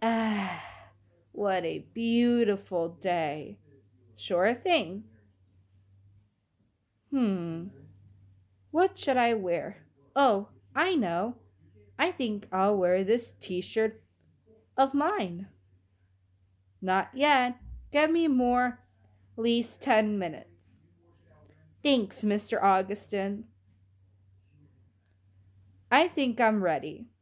Ah, what a beautiful day. Sure thing. Hmm, what should I wear? Oh, I know. I think I'll wear this t-shirt of mine. Not yet. Give me more, at least 10 minutes. Thanks, Mr. Augustine. I think I'm ready.